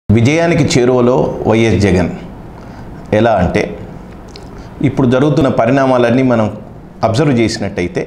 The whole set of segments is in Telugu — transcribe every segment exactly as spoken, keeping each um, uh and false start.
విజయానికి చేరువలో వైఎస్ జగన్ ఎలా అంటే ఇప్పుడు జరుగుతున్న పరిణామాలన్నీ మనం అబ్జర్వ్ చేసినట్టయితే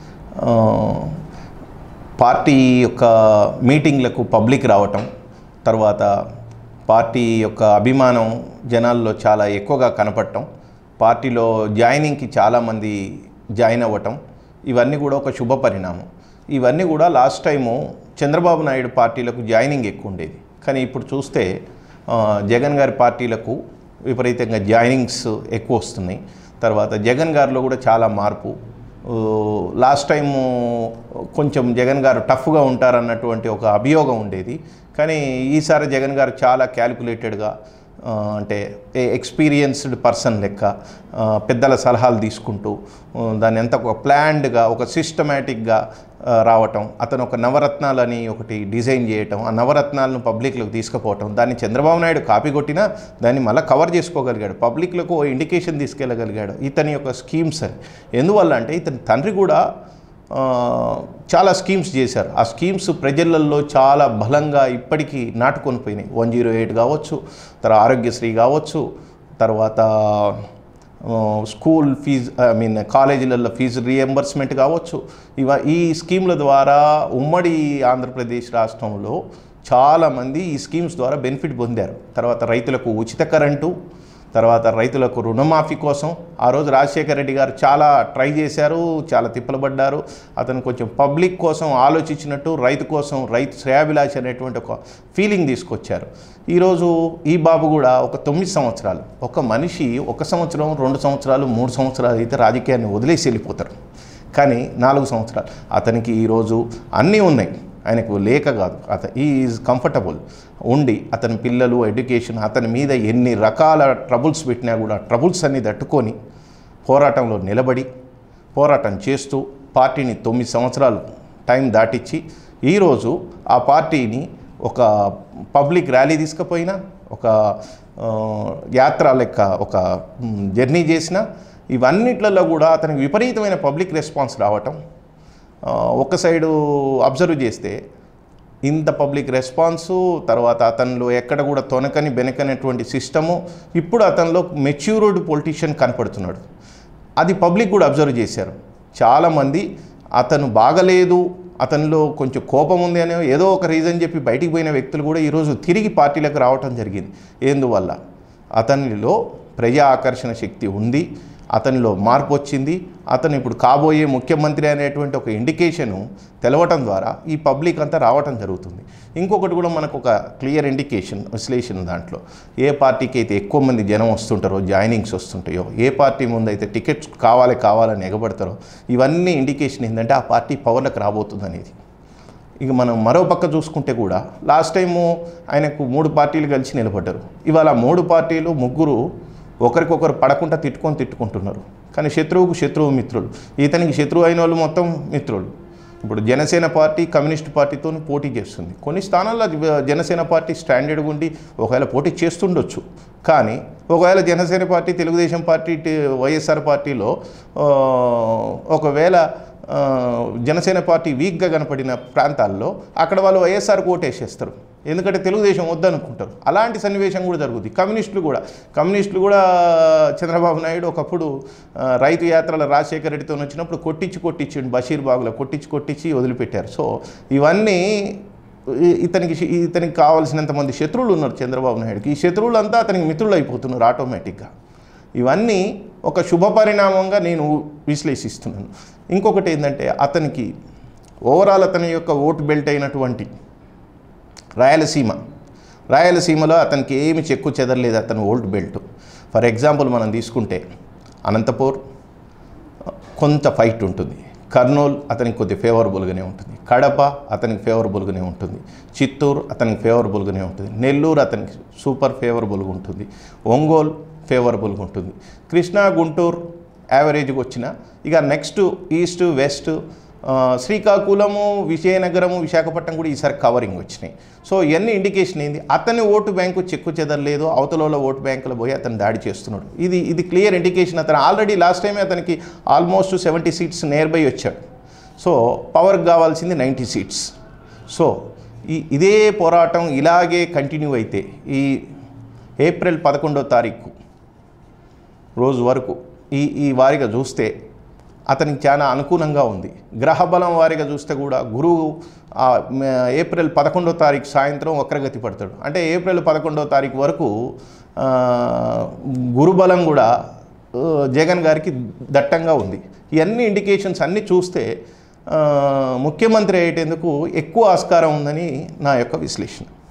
పార్టీ యొక్క మీటింగ్లకు పబ్లిక్ రావటం, తర్వాత పార్టీ యొక్క అభిమానం జనాల్లో చాలా ఎక్కువగా కనపడటం, పార్టీలో జాయినింగ్కి చాలామంది జాయిన్ అవ్వటం, ఇవన్నీ కూడా ఒక శుభ పరిణామం. ఇవన్నీ కూడా లాస్ట్ టైము చంద్రబాబు నాయుడు పార్టీలకు జాయినింగ్ ఎక్కువ ఉండేది, కానీ ఇప్పుడు చూస్తే జగన్ గారి పార్టీలకు విపరీతంగా జాయినింగ్స్ ఎక్కువ వస్తున్నాయి. తర్వాత జగన్ గారిలో కూడా చాలా మార్పు. లాస్ట్ టైము కొంచెం జగన్ గారు టఫ్గా ఉంటారన్నటువంటి ఒక అభియోగం ఉండేది, కానీ ఈసారి జగన్ గారు చాలా క్యాలిక్యులేటెడ్గా, అంటే ఎక్స్పీరియన్స్డ్ పర్సన్ లెక్క పెద్దల సలహాలు తీసుకుంటూ దాన్ని ఎంత ఒక ప్లాన్డ్గా ఒక సిస్టమేటిక్గా రావటం, అతను ఒక నవరత్నాలని ఒకటి డిజైన్ చేయటం, ఆ నవరత్నాలను పబ్లిక్లోకి తీసుకుపోవటం, దాన్ని చంద్రబాబు నాయుడు కాపీ కొట్టినా దాన్ని మళ్ళీ కవర్ చేసుకోగలిగాడు, పబ్లిక్లకు ఇండికేషన్ తీసుకెళ్ళగలిగాడు ఇతని యొక్క స్కీమ్స్ అని. ఎందువల్ల అంటే ఇతని తండ్రి కూడా చాలా స్కీమ్స్ చేశారు. ఆ స్కీమ్స్ ప్రజలలో చాలా బలంగా ఇప్పటికీ నాటుకొని పోయినాయి. వన్ జీరో ఎయిట్ కావచ్చు, తర్వాత ఆరోగ్యశ్రీ కావచ్చు, తర్వాత స్కూల్ ఫీజు ఐ మీన్ కాలేజీలలో ఫీజు రీఎంబర్స్మెంట్ కావచ్చు. ఇవ ఈ స్కీమ్ల ద్వారా ఉమ్మడి ఆంధ్రప్రదేశ్ రాష్ట్రంలో చాలామంది ఈ స్కీమ్స్ ద్వారా బెనిఫిట్ పొందారు. తర్వాత రైతులకు ఉచిత కరెంటు, తర్వాత రైతులకు రుణమాఫీ కోసం ఆ రోజు రాజశేఖర రెడ్డి గారు చాలా ట్రై చేశారు, చాలా తిప్పలబడ్డారు. అతను కొంచెం పబ్లిక్ కోసం ఆలోచించినట్టు రైతు కోసం, రైతు శ్రేయాభిలాషి అనేటువంటి ఒక ఫీలింగ్ తీసుకొచ్చారు. ఈరోజు ఈ బాబు కూడా ఒక తొమ్మిది సంవత్సరాలు, ఒక మనిషి ఒక సంవత్సరం, రెండు సంవత్సరాలు, మూడు సంవత్సరాలు అయితే రాజకీయాన్ని వదిలేసి వెళ్ళిపోతారు, కానీ నాలుగు సంవత్సరాలు అతనికి ఈరోజు అన్నీ ఉన్నాయి. ఆయనకు లేక కాదు, అత ఈ ఈజ్ కంఫర్టబుల్ ఉండి అతని పిల్లలు ఎడ్యుకేషన్, అతని మీద ఎన్ని రకాల ట్రబుల్స్ పెట్టినా కూడా ట్రబుల్స్ అన్ని తట్టుకొని పోరాటంలో నిలబడి పోరాటం చేస్తూ పార్టీని తొమ్మిది సంవత్సరాలు టైం దాటిచ్చి ఈరోజు ఆ పార్టీని ఒక పబ్లిక్ ర్యాలీ తీసుకుపోయినా, ఒక యాత్ర లెక్క ఒక జర్నీ చేసిన, ఇవన్నిట్లలో కూడా అతనికి విపరీతమైన పబ్లిక్ రెస్పాన్స్ రావటం. ఒక సైడు అబ్జర్వ్ చేస్తే ఇంత పబ్లిక్ రెస్పాన్సు, తర్వాత అతనిలో ఎక్కడ కూడా తొనకని బెనకనటువంటి సిస్టము, ఇప్పుడు అతనిలో మెచ్యూర్డ్ పొలిటీషియన్ కనపడుతున్నాడు. అది పబ్లిక్ కూడా అబ్జర్వ్ చేశారు. చాలామంది అతను బాగలేదు, అతనిలో కొంచెం కోపం ఉంది అనే ఏదో ఒక రీజన్ చెప్పి బయటికి పోయిన వ్యక్తులు కూడా ఈరోజు తిరిగి పార్టీలకు రావటం జరిగింది. ఎందువల్ల అతనిలో ప్రజా ఆకర్షణ శక్తి ఉంది, అతనిలో మార్పు వచ్చింది, అతను ఇప్పుడు కాబోయే ముఖ్యమంత్రి అనేటువంటి ఒక ఇండికేషను తెలవటం ద్వారా ఈ పబ్లిక్ అంతా రావటం జరుగుతుంది. ఇంకొకటి కూడా మనకు ఒక క్లియర్ ఇండికేషన్ విశ్లేషణ దాంట్లో, ఏ పార్టీకి అయితే ఎక్కువ మంది జనం వస్తుంటారో, జాయినింగ్స్ వస్తుంటాయో, ఏ పార్టీ ముందు అయితే టికెట్స్ కావాలి కావాలని ఎగబడతారో, ఇవన్నీ ఇండికేషన్ ఏంటంటే ఆ పార్టీ పవర్లకు రాబోతుంది అనేది. ఇక మనం మరో పక్క చూసుకుంటే కూడా లాస్ట్ టైము ఆయనకు మూడు పార్టీలు కలిసి నిలబడ్డారు. ఇవాళ మూడు పార్టీలు ముగ్గురు ఒకరికొకరు పడకుండా తిట్టుకొని తిట్టుకుంటున్నారు, కానీ శత్రువుకు శత్రువు మిత్రులు. ఇతనికి శత్రువు అయిన వాళ్ళు మొత్తం మిత్రులు. ఇప్పుడు జనసేన పార్టీ కమ్యూనిస్ట్ పార్టీతో పోటీ చేస్తుంది. కొన్ని స్థానాల్లో జనసేన పార్టీ స్టాండర్డ్గా ఉండి ఒకవేళ పోటీ చేస్తుండొచ్చు, కానీ ఒకవేళ Janasena party Telugu Desam party YSR పార్టీలో ఒకవేళ జనసేన పార్టీ వీక్గా కనపడిన ప్రాంతాల్లో అక్కడ వాళ్ళు వైఎస్ఆర్ ఓటేసేస్తారు, ఎందుకంటే తెలుగుదేశం వద్దనుకుంటారు. అలాంటి సన్నివేశం కూడా జరుగుతుంది. కమ్యూనిస్టులు కూడా కమ్యూనిస్టులు కూడా చంద్రబాబు నాయుడు ఒకప్పుడు రైతు యాత్రల రాజశేఖర రెడ్డితో వచ్చినప్పుడు కొట్టించి కొట్టించి బషీర్బాగ్లో కొట్టించి కొట్టించి వదిలిపెట్టారు. సో ఇవన్నీ ఇతనికి ఇతనికి కావాల్సినంత మంది శత్రువులు ఉన్నారు చంద్రబాబు నాయుడుకి. ఈ శత్రువులంతా అతనికి మిత్రులు అయిపోతున్నారు ఆటోమేటిక్గా. ఇవన్నీ ఒక శుభ పరిణామంగా నేను విశ్లేషిస్తున్నాను. ఇంకొకటి ఏంటంటే అతనికి ఓవరాల్ అతని యొక్క ఓటు బెల్ట్ అయినటువంటి రాయలసీమ రాయలసీమలో అతనికి ఏమి చెక్కు చెదరలేదు అతని ఓల్డ్ బెల్ట్. ఫర్ ఎగ్జాంపుల్ మనం తీసుకుంటే అనంతపూర్ కొంత ఫైట్ ఉంటుంది, కర్నూలు అతనికి కొద్ది ఫేవరబుల్గానే ఉంటుంది, కడప అతనికి ఫేవరబుల్గానే ఉంటుంది, చిత్తూరు అతనికి ఫేవరబుల్గానే ఉంటుంది, నెల్లూరు అతనికి సూపర్ ఫేవరబుల్గా ఉంటుంది, ఒంగోలు ఫేవరబుల్గా ఉంటుంది, కృష్ణా గుంటూరు యావరేజ్గా వచ్చిన, ఇక next east west Srikakulam Vizianagaram Visakhapatnam కూడా ఈసారి కవరింగ్ వచ్చినాయి. సో ఇవన్నీ ఇండికేషన్ ఏంది, అతని ఓటు బ్యాంకు చెక్కు చెదరలేదు, అవతల ఓటు బ్యాంకులో పోయి అతను దాడి చేస్తున్నాడు. ఇది ఇది క్లియర్ ఇండికేషన్. అతను ఆల్రెడీ లాస్ట్ టైమే అతనికి almost seventy seats near by వచ్చాడు. సో పవర్కి కావాల్సింది నైంటీ సీట్స్. సో ఈ ఇదే పోరాటం ఇలాగే కంటిన్యూ అయితే ఈ ఏప్రిల్ పదకొండో తారీఖు రోజు వరకు ఈ ఈ వారిగా చూస్తే అతనికి చాలా అనుకూలంగా ఉంది. గ్రహబలం వారిగా చూస్తే కూడా గురువు ఏప్రిల్ పదకొండో తారీఖు సాయంత్రం వక్రగతి పడతాడు. అంటే ఏప్రిల్ పదకొండో తారీఖు వరకు గురుబలం కూడా జగన్ గారికి దట్టంగా ఉంది. ఇవన్నీ ఇండికేషన్స్ అన్నీ చూస్తే ముఖ్యమంత్రి అయ్యేటందుకు ఎక్కువ ఆస్కారం ఉందని నా యొక్క విశ్లేషణ.